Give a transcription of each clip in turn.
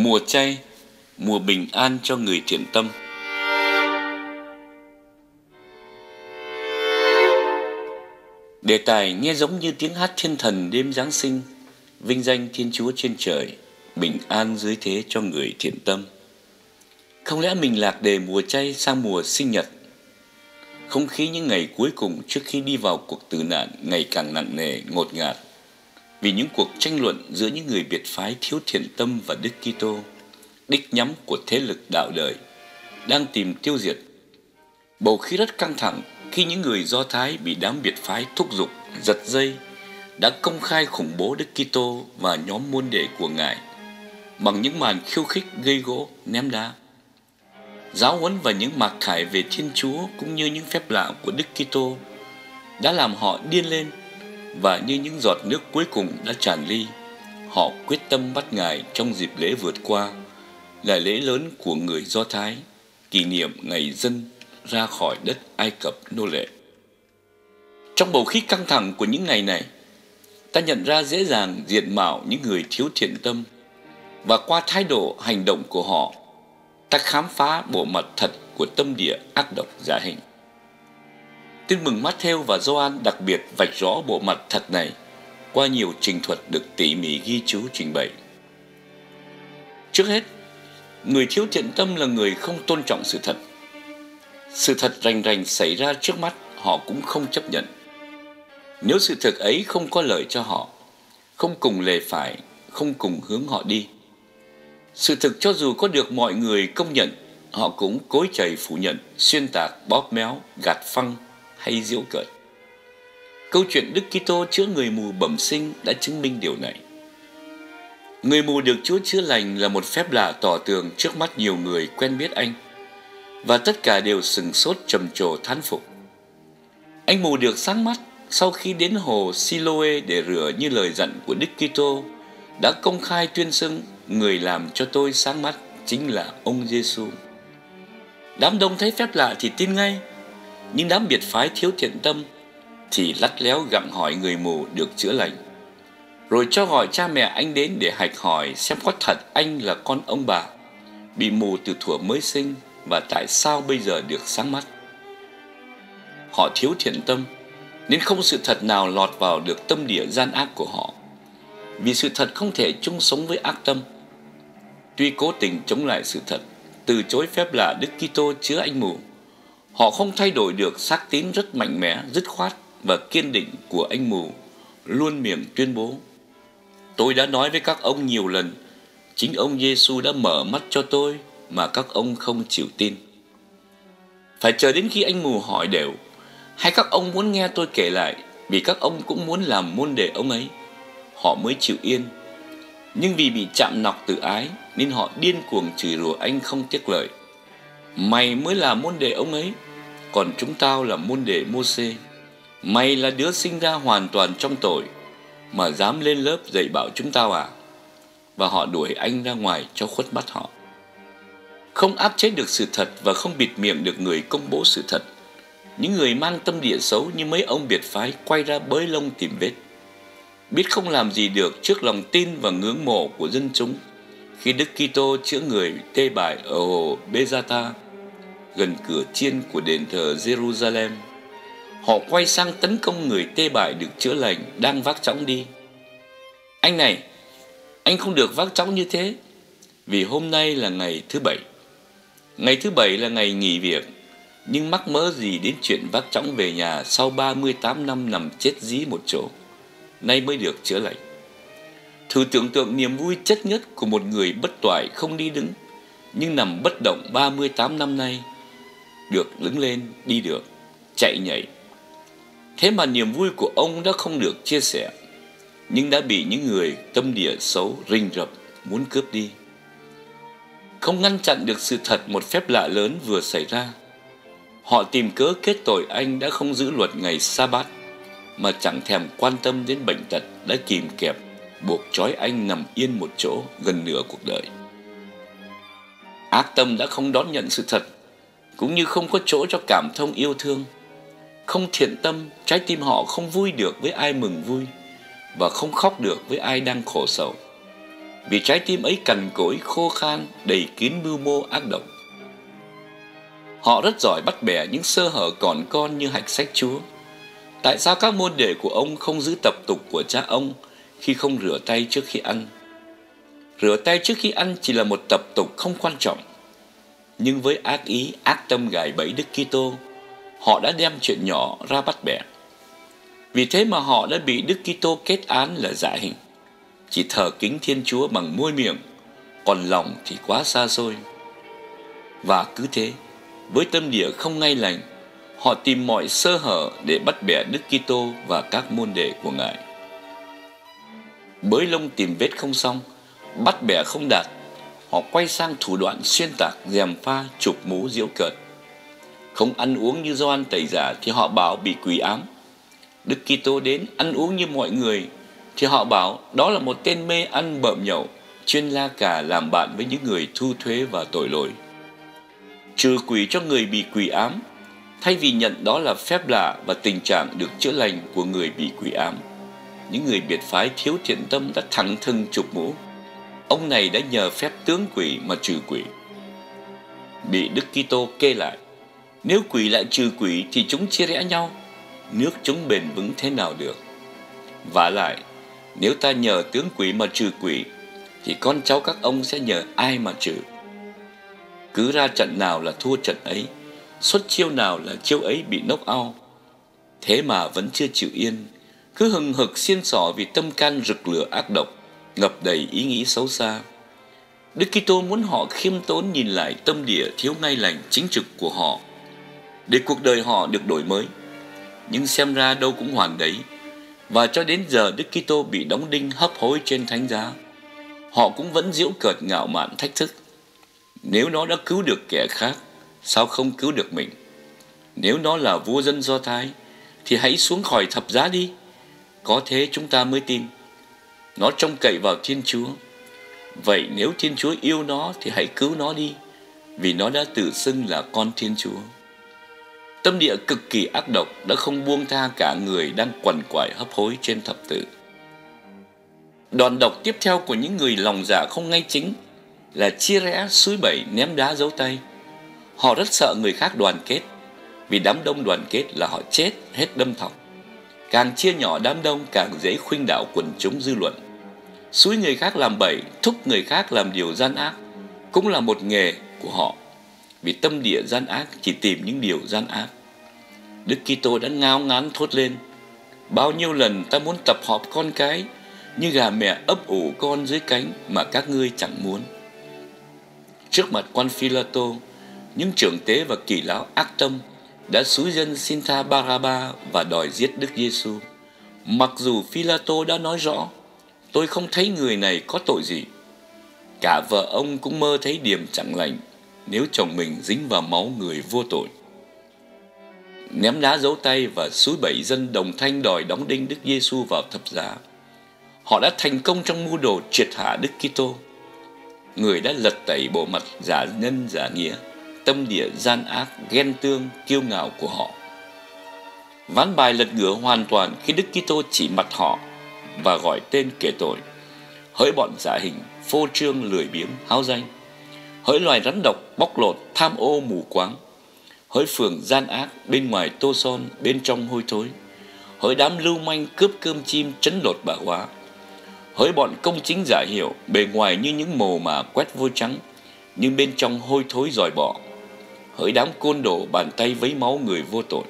Mùa Chay, mùa bình an cho người thiện tâm. Đề tài nghe giống như tiếng hát thiên thần đêm Giáng sinh, vinh danh Thiên Chúa trên trời, bình an dưới thế cho người thiện tâm. Không lẽ mình lạc đề mùa chay sang mùa sinh nhật? Không khí những ngày cuối cùng trước khi đi vào cuộc tử nạn ngày càng nặng nề, ngột ngạt, vì những cuộc tranh luận giữa những người biệt phái thiếu thiện tâm và Đức Kitô, đích nhắm của thế lực đạo đời, đang tìm tiêu diệt. Bầu khí rất căng thẳng khi những người Do Thái bị đám biệt phái thúc giục, giật dây, đã công khai khủng bố Đức Kitô và nhóm môn đệ của Ngài bằng những màn khiêu khích, gây gỗ, ném đá. Giáo huấn và những mặc khải về Thiên Chúa cũng như những phép lạ của Đức Kitô đã làm họ điên lên, và như những giọt nước cuối cùng đã tràn ly, họ quyết tâm bắt Ngài trong dịp lễ vượt qua, là lễ lớn của người Do Thái, kỷ niệm ngày dân ra khỏi đất Ai Cập nô lệ. Trong bầu khí căng thẳng của những ngày này, ta nhận ra dễ dàng diện mạo những người thiếu thiện tâm, và qua thái độ hành động của họ, ta khám phá bộ mặt thật của tâm địa ác độc giả hình. Tin mừng Matthew và Gioan đặc biệt vạch rõ bộ mặt thật này qua nhiều trình thuật được tỉ mỉ ghi chú trình bày. Trước hết, người thiếu thiện tâm là người không tôn trọng sự thật. Sự thật rành rành xảy ra trước mắt, họ cũng không chấp nhận. Nếu sự thật ấy không có lợi cho họ, không cùng lề phải, không cùng hướng họ đi, sự thực cho dù có được mọi người công nhận, họ cũng cối chày phủ nhận, xuyên tạc, bóp méo, gạt phăng hay giễu cợt. Câu chuyện Đức Kitô chữa người mù bẩm sinh đã chứng minh điều này. Người mù được Chúa chữa lành là một phép lạ tỏ tường trước mắt nhiều người quen biết Anh, và tất cả đều sửng sốt trầm trồ thán phục. Anh mù được sáng mắt sau khi đến hồ Siloe để rửa như lời dặn của Đức Kitô, đã công khai tuyên xưng người làm cho tôi sáng mắt chính là ông Giêsu. Đám đông thấy phép lạ thì tin ngay, nhưng đám biệt phái thiếu thiện tâm thì lắt léo gặng hỏi người mù được chữa lành, rồi cho gọi cha mẹ anh đến để hạch hỏi xem có thật anh là con ông bà, bị mù từ thuở mới sinh và tại sao bây giờ được sáng mắt. Họ thiếu thiện tâm nên không sự thật nào lọt vào được tâm địa gian ác của họ, vì sự thật không thể chung sống với ác tâm. Tuy cố tình chống lại sự thật, từ chối phép lạ Đức Kitô chữa anh mù, họ không thay đổi được xác tín rất mạnh mẽ, dứt khoát và kiên định của anh mù, luôn miệng tuyên bố: tôi đã nói với các ông nhiều lần, chính ông Giêsu đã mở mắt cho tôi mà các ông không chịu tin. Phải chờ đến khi anh mù hỏi đều, hay các ông muốn nghe tôi kể lại, vì các ông cũng muốn làm môn đệ ông ấy, họ mới chịu yên. Nhưng vì bị chạm nọc tự ái nên họ điên cuồng chửi rủa anh không tiếc lời. Mày mới là môn đệ ông ấy, còn chúng tao là môn đệ Mô-sê. Mày là đứa sinh ra hoàn toàn trong tội, mà dám lên lớp dạy bảo chúng tao à? Và họ đuổi anh ra ngoài cho khuất mắt họ. Không áp chế được sự thật và không bịt miệng được người công bố sự thật, những người mang tâm địa xấu như mấy ông biệt phái quay ra bới lông tìm vết. Biết không làm gì được trước lòng tin và ngưỡng mộ của dân chúng, khi Đức Kitô chữa người tê bại ở hồ Bezata, gần cửa chiên của đền thờ Jerusalem, họ quay sang tấn công người tê bại được chữa lành đang vác chõng đi. Anh này, anh không được vác chõng như thế, vì hôm nay là ngày thứ bảy. Ngày thứ bảy là ngày nghỉ việc, nhưng mắc mớ gì đến chuyện vác chõng về nhà sau 38 năm nằm chết dí một chỗ, nay mới được chữa lành. Thử tưởng tượng niềm vui chất nhất của một người bất toại không đi đứng, nhưng nằm bất động 38 năm nay, được đứng lên, đi được, chạy nhảy. Thế mà niềm vui của ông đã không được chia sẻ, nhưng đã bị những người tâm địa xấu rình rập muốn cướp đi. Không ngăn chặn được sự thật một phép lạ lớn vừa xảy ra, họ tìm cớ kết tội anh đã không giữ luật ngày Sa-bát, mà chẳng thèm quan tâm đến bệnh tật đã kìm kẹp, buộc trói anh nằm yên một chỗ gần nửa cuộc đời. Ác tâm đã không đón nhận sự thật, cũng như không có chỗ cho cảm thông yêu thương. Không thiện tâm, trái tim họ không vui được với ai mừng vui, và không khóc được với ai đang khổ sầu. vì trái tim ấy cằn cỗi, khô khan, đầy kín mưu mô ác độc. Họ rất giỏi bắt bẻ những sơ hở còn con như hạch sách Chúa. Tại sao các môn đệ của ông không giữ tập tục của cha ông khi không rửa tay trước khi ăn? Rửa tay trước khi ăn chỉ là một tập tục không quan trọng. Nhưng với ác ý, ác tâm gài bẫy Đức Kitô, họ đã đem chuyện nhỏ ra bắt bẻ. Vì thế mà họ đã bị Đức Kitô kết án là dạ hình, chỉ thờ kính Thiên Chúa bằng môi miệng, còn lòng thì quá xa xôi. Và cứ thế, với tâm địa không ngay lành, họ tìm mọi sơ hở để bắt bẻ Đức Kitô và các môn đệ của Ngài. Bới lông tìm vết không xong, bắt bẻ không đạt, họ quay sang thủ đoạn xuyên tạc, gièm pha, chụp mũ giễu cợt. Không ăn uống như Gioan Tẩy Giả thì họ bảo bị quỷ ám. Đức Kitô đến ăn uống như mọi người thì họ bảo đó là một tên mê ăn bợm nhậu, chuyên la cà làm bạn với những người thu thuế và tội lỗi. Trừ quỷ cho người bị quỷ ám, thay vì nhận đó là phép lạ và tình trạng được chữa lành của người bị quỷ ám, những người biệt phái thiếu thiện tâm đã thẳng thừng chụp mũ. Ông này đã nhờ phép tướng quỷ mà trừ quỷ. Bị Đức Kitô kê lại, nếu quỷ lại trừ quỷ thì chúng chia rẽ nhau, nước chúng bền vững thế nào được? Vả lại, nếu ta nhờ tướng quỷ mà trừ quỷ, thì con cháu các ông sẽ nhờ ai mà trừ? Cứ ra trận nào là thua trận ấy, xuất chiêu nào là chiêu ấy bị knock out. Thế mà vẫn chưa chịu yên, cứ hừng hực xiên xỏ vì tâm can rực lửa ác độc, ngập đầy ý nghĩ xấu xa. Đức Kitô muốn họ khiêm tốn nhìn lại tâm địa thiếu ngay lành chính trực của họ, để cuộc đời họ được đổi mới. Nhưng xem ra đâu cũng hoàn đấy, và cho đến giờ Đức Kitô bị đóng đinh hấp hối trên thánh giá, họ cũng vẫn giễu cợt ngạo mạn thách thức. Nếu nó đã cứu được kẻ khác, sao không cứu được mình? Nếu nó là vua dân Do Thái, thì hãy xuống khỏi thập giá đi. Có thế chúng ta mới tin. Nó trông cậy vào Thiên Chúa. Vậy nếu Thiên Chúa yêu nó thì hãy cứu nó đi, vì nó đã tự xưng là con Thiên Chúa. Tâm địa cực kỳ ác độc đã không buông tha cả người đang quằn quại hấp hối trên thập tự. Đòn độc tiếp theo của những người lòng dạ không ngay chính là chia rẽ, xúi bẩy, ném đá giấu tay. Họ rất sợ người khác đoàn kết, vì đám đông đoàn kết là họ chết hết đâm thọc. Càng chia nhỏ đám đông càng dễ khuynh đảo quần chúng dư luận. Xúi người khác làm bậy, thúc người khác làm điều gian ác cũng là một nghề của họ, vì tâm địa gian ác chỉ tìm những điều gian ác. Đức Kitô đã ngao ngán thốt lên: bao nhiêu lần ta muốn tập họp con cái như gà mẹ ấp ủ con dưới cánh mà các ngươi chẳng muốn. Trước mặt quan Phi-la-tô, những trưởng tế và kỳ lão ác tâm đã xúi dân xin tha Ba-ra-ba và đòi giết Đức Giêsu. Mặc dù Phi-la-tô đã nói rõ: tôi không thấy người này có tội gì. Cả vợ ông cũng mơ thấy điềm chẳng lành nếu chồng mình dính vào máu người vô tội. Ném đá giấu tay và xúi bẩy dân đồng thanh đòi đóng đinh Đức Giêsu vào thập giá. Họ đã thành công trong mưu đồ triệt hạ Đức Kitô, người đã lật tẩy bộ mặt giả nhân giả nghĩa, tâm địa gian ác, ghen tương, kiêu ngạo của họ. Ván bài lật ngửa hoàn toàn khi Đức Kitô chỉ mặt họ và gọi tên kể tội: hỡi bọn giả hình, phô trương, lười biếng, háo danh, hỡi loài rắn độc, bóc lột, tham ô, mù quáng, hỡi phường gian ác, bên ngoài tô son, bên trong hôi thối, hỡi đám lưu manh cướp cơm chim, trấn lột bà hóa, hỡi bọn công chính giả hiệu, bề ngoài như những mồ mà quét vôi trắng, nhưng bên trong hôi thối dòi bọ, hỡi đám côn đồ bàn tay vấy máu người vô tội.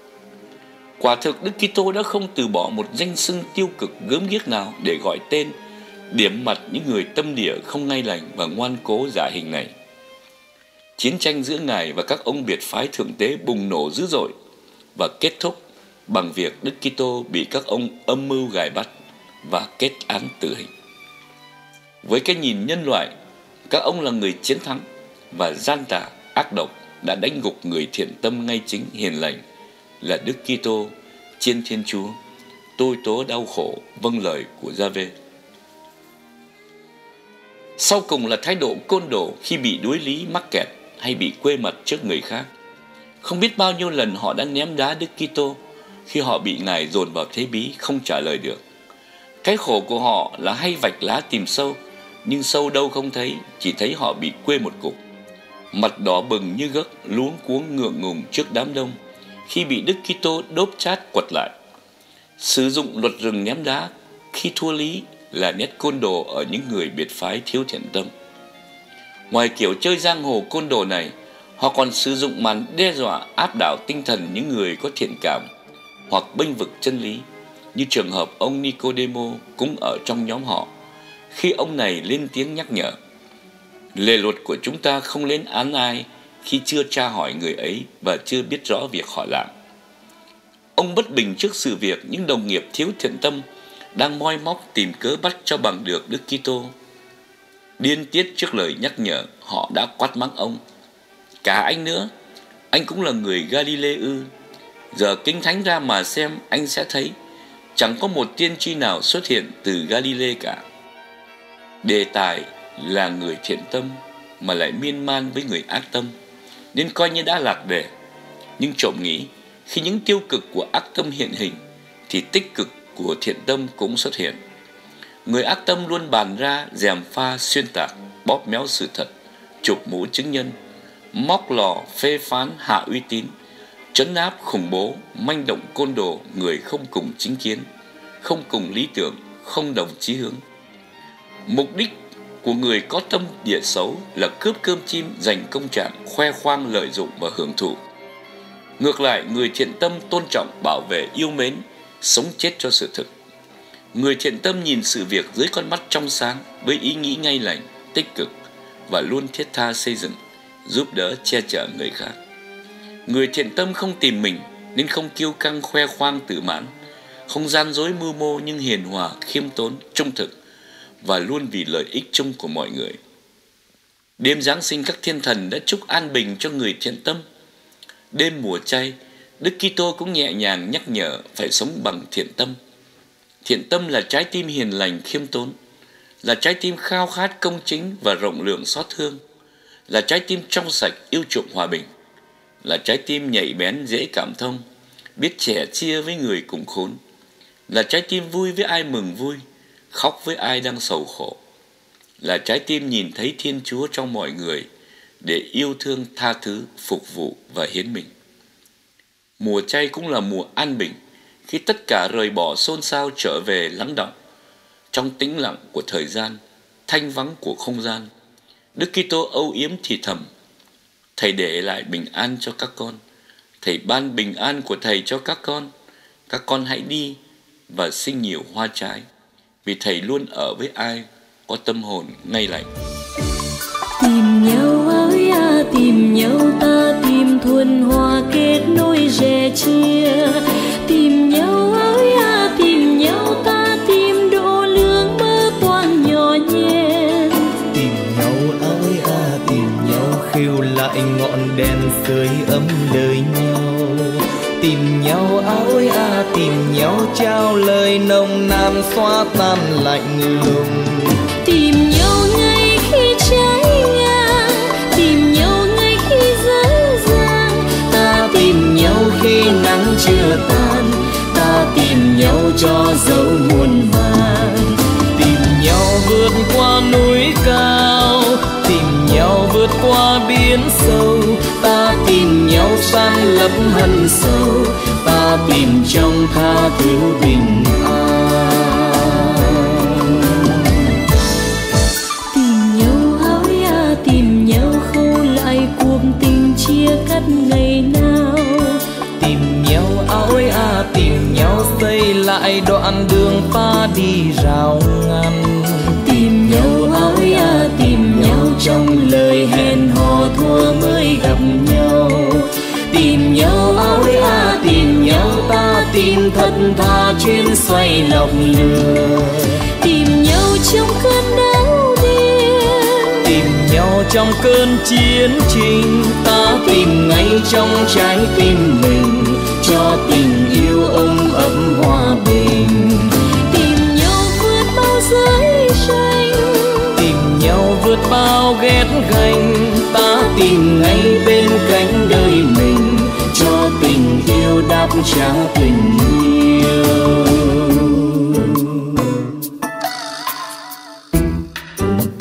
Quả thực Đức Kitô đã không từ bỏ một danh xưng tiêu cực gớm ghiếc nào để gọi tên, điểm mặt những người tâm địa không ngay lành và ngoan cố giả hình này. Chiến tranh giữa Ngài và các ông biệt phái thượng tế bùng nổ dữ dội và kết thúc bằng việc Đức Kitô bị các ông âm mưu gài bắt và kết án tử hình. Với cái nhìn nhân loại, các ông là người chiến thắng, và gian tà, ác độc đã đánh gục người thiện tâm ngay chính hiền lành là Đức Kitô, Chiên Thiên Chúa, tôi tố đau khổ vâng lời của Gia-vê. Sau cùng là thái độ côn đồ khi bị đuối lý, mắc kẹt hay bị quê mặt trước người khác. Không biết bao nhiêu lần họ đã ném đá Đức Kitô khi họ bị Ngài dồn vào thế bí không trả lời được. Cái khổ của họ là hay vạch lá tìm sâu nhưng sâu đâu không thấy, chỉ thấy họ bị quê một cục. Mặt đỏ bừng như gấc, luống cuống ngượng ngùng trước đám đông khi bị Đức Kitô đốp chát quật lại. Sử dụng luật rừng ném đá khi thua lý là nét côn đồ ở những người biệt phái thiếu thiện tâm. Ngoài kiểu chơi giang hồ côn đồ này, họ còn sử dụng màn đe dọa áp đảo tinh thần những người có thiện cảm hoặc bênh vực chân lý, như trường hợp ông Nicodemo cũng ở trong nhóm họ, khi ông này lên tiếng nhắc nhở: lề luật của chúng ta không lên án ai khi chưa tra hỏi người ấy và chưa biết rõ việc họ làm. Ông bất bình trước sự việc những đồng nghiệp thiếu thiện tâm đang moi móc tìm cớ bắt cho bằng được Đức Kitô. Điên tiết trước lời nhắc nhở, họ đã quát mắng ông: cả anh nữa, anh cũng là người Galilee ư? Giờ kinh thánh ra mà xem, anh sẽ thấy chẳng có một tiên tri nào xuất hiện từ Galilee cả. Đề tài là người thiện tâm mà lại miên man với người ác tâm, nên coi như đã lạc đề. Nhưng trộm nghĩ, khi những tiêu cực của ác tâm hiện hình thì tích cực của thiện tâm cũng xuất hiện. Người ác tâm luôn bàn ra, gièm pha, xuyên tạc, bóp méo sự thật, chụp mũ chứng nhân, móc lò, phê phán, hạ uy tín, trấn áp, khủng bố, manh động côn đồ người không cùng chính kiến, không cùng lý tưởng, không đồng chí hướng. Mục đích của người có tâm địa xấu là cướp cơm chim, giành công trạng, khoe khoang, lợi dụng và hưởng thụ. Ngược lại, người thiện tâm tôn trọng, bảo vệ, yêu mến, sống chết cho sự thực. Người thiện tâm nhìn sự việc dưới con mắt trong sáng, với ý nghĩ ngay lành, tích cực và luôn thiết tha xây dựng, giúp đỡ, che chở người khác. Người thiện tâm không tìm mình nên không kiêu căng, khoe khoang, tự mãn, không gian dối mưu mô nhưng hiền hòa, khiêm tốn, trung thực và luôn vì lợi ích chung của mọi người. Đêm Giáng sinh, các thiên thần đã chúc an bình cho người thiện tâm. Đêm mùa chay, Đức Kitô cũng nhẹ nhàng nhắc nhở phải sống bằng thiện tâm. Thiện tâm là trái tim hiền lành, khiêm tốn, là trái tim khao khát công chính và rộng lượng xót thương, là trái tim trong sạch yêu chuộng hòa bình, là trái tim nhạy bén dễ cảm thông, biết sẻ chia với người cùng khốn, là trái tim vui với ai mừng vui, khóc với ai đang sầu khổ, là trái tim nhìn thấy Thiên Chúa trong mọi người để yêu thương, tha thứ, phục vụ và hiến mình. Mùa chay cũng là mùa an bình, khi tất cả rời bỏ xôn xao trở về lắng đọng. Trong tĩnh lặng của thời gian, thanh vắng của không gian, Đức Kitô âu yếm thì thầm: Thầy để lại bình an cho các con. Thầy ban bình an của Thầy cho các con. Các con hãy đi và sinh nhiều hoa trái, vì Thầy luôn ở với ai có tâm hồn ngay lành. Tìm nhau ơi à, tìm nhau ta tìm thuần hòa kết nối rẽ chia. Tìm nhau ơi à, tìm nhau ta tìm độ lương mơ toan nhỏ nhen. Tìm nhau ơi à, tìm nhau khêu lại ngọn đèn sưởi ấm đời nhau. Tìm nhau ơi à, tìm nhau trao lời nồng nàn xóa tan lạnh lùng. Tìm nhau ngay khi trái ngang, tìm nhau ngay khi dở dang. Ta tìm nhau khi nắng chưa tan, ta tìm nhau cho dấu muôn vàn. Tìm nhau vượt qua núi cao, tìm nhau vượt qua biển sâu. Ta tìm nhau san lấp hận sâu, ta tìm trong tha thứ bình an. Tìm nhau ơi à, tìm nhau khâu lại cuộc tình chia cắt ngày nào. Tìm nhau ơi à, tìm nhau xây lại đoạn đường ta đi rào ngăn. Tìm nhau ơi à, tìm nhau trong lời hẹn hò thua mới gặp nhau. Tìm nhau ơi à, tìm nhau ta tìm thật tha chuyên xoay lòng lửa. Tìm nhau trong cơn đau điên, tìm nhau trong cơn chiến tranh. Ta tìm ngay trong trái tim mình, cho tình yêu ôm ấp hòa bình. tìm nhau vượt bao giới tranh, tìm nhau vượt bao ghét ganh. Ta tìm ngay bên cạnh đời mình, cho tình yêu đáp trả tình yêu.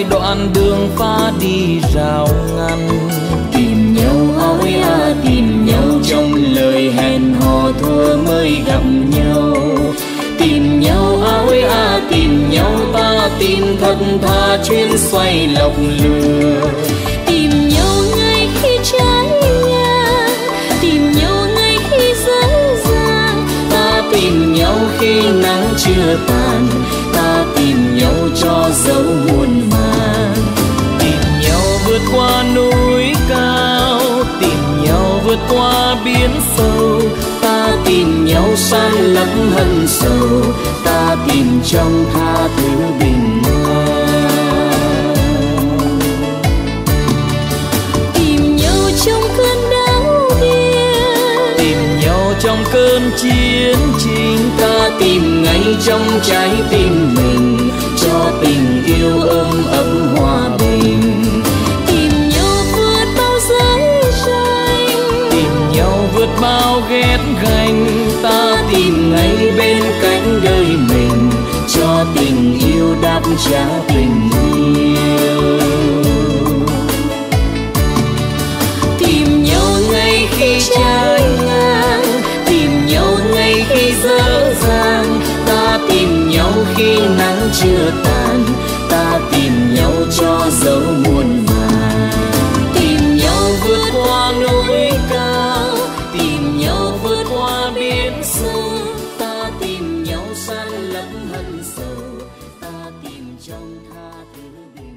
hai đoạn đường pha đi rào ngăn. Tìm nhau ơi à tìm nhau, Trong lời hẹn hò thua mới gặp nhau. tìm nhau ơi à Tìm nhau ta tin thật tha chuyến xoay lọc lừa. tìm nhau ngay khi trái ngang, tìm nhau ngay khi dở dang. Ta tìm nhau khi nắng chưa tàn, ta tìm nhau cho dấu muôn màng. Tìm nhau vượt qua núi cao, tìm nhau vượt qua biển sâu. Ta tìm nhau san lấp hận sầu, ta tìm trong tha thứ bình an. Tìm nhau trong cơn đau điên, Tìm nhau trong cơn chiến tranh, ta tìm ngay trong trái tim mình, cho tình yêu ấm ấm hòa bình. tìm nhau vượt bao giới ranh, Tìm nhau vượt bao ghét ganh, ta tìm ngay bên cạnh đời mình, cho tình yêu đáp trả tình yêu. Tìm nhau ngay khi trái ngang, tìm nhau ngay khi dở dang. Ta tìm nhau khi nắng chưa tàn, ta tìm nhau cho dấu muôn màng. Tìm nhau vượt qua núi cao, tìm nhau vượt qua biển sâu. Ta tìm nhau san lấp hận sầu, ta tìm trong tha thứ bình